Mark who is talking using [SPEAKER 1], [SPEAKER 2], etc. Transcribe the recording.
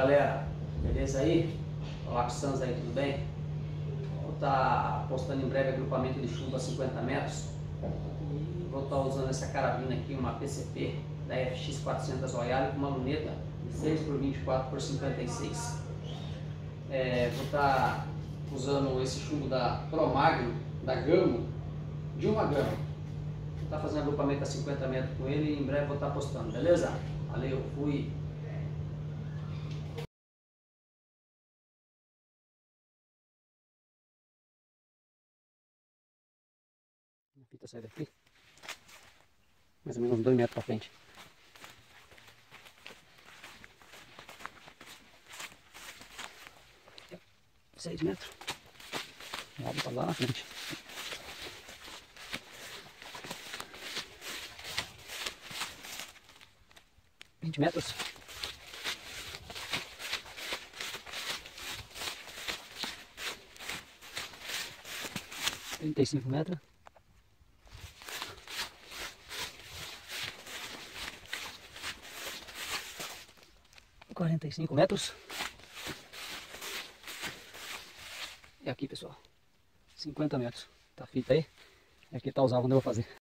[SPEAKER 1] galera, beleza aí? Olá, Sans aí, tudo bem? Vou estar postando em breve agrupamento de chuva a 50 metros e vou estar usando essa carabina aqui, uma PCP da FX 400 Royale com uma luneta de 6 por 24 por 56. Vou estar usando esse chumbo da Promagno, da Gamo, de uma Gamo. Vou estar fazendo agrupamento a 50 metros com ele e em breve vou estar postando, beleza? Valeu, fui! A fita sai daqui, mais ou menos uns 2 metros para frente. Aqui, 6 metros. Abre para lá na frente. $20 metros. $35 metros. $45 metros. E aqui, pessoal, 50 metros. Tá a fita aí. E aqui tá os alvos onde eu vou fazer.